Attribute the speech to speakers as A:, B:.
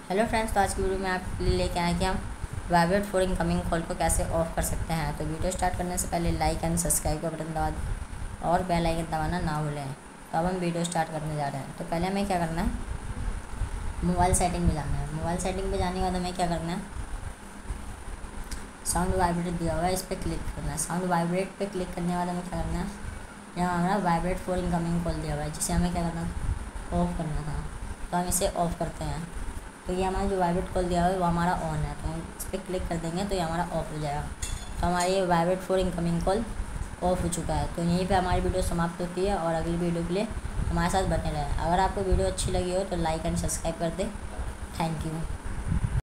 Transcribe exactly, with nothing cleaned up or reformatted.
A: Hello friends, तो आज की वीडियो में आपके लिए लेके आए कि हम वाइब्रेट फॉर इनकमिंग कॉल को कैसे ऑफ कर सकते हैं। तो वीडियो स्टार्ट करने से पहले लाइक एंड सब्सक्राइब का बटन दबा दें और बेल आइकन दबाना ना भूलें। तो अब हम वीडियो स्टार्ट करने जा रहे हैं। तो पहले हमें क्या करना है, मोबाइल सेटिंग में जाना है। मोबाइल सेटिंग में जाने के बाद हमें क्या करना है, साउंड वाइब्रेट दिया हुआ है, इस पर क्लिक करना है। साउंड वाइब्रेट पे क्लिक करने के बाद हमें क्या करना है, यहाँ हमारा वाइब्रेट फॉर इनकमिंग कॉल दिया हुआ है, जिसे हमें क्या करना है, ऑफ करना था। तो हम इसे ऑफ करते हैं। तो ये हमारा जो वाइब्रेट कॉल दिया हुआ है वो हमारा ऑन है, तो हम इस पर क्लिक कर देंगे तो ये हमारा ऑफ हो जाएगा। तो हमारी ये vibrate for incoming call off हो चुका है। तो यहीं पे हमारी वीडियो समाप्त होती है और अगली वीडियो के लिए हमारे साथ बने रहें। अगर आपको वीडियो अच्छी लगी हो तो लाइक एंड सब्सक्राइब कर दें। Thank you.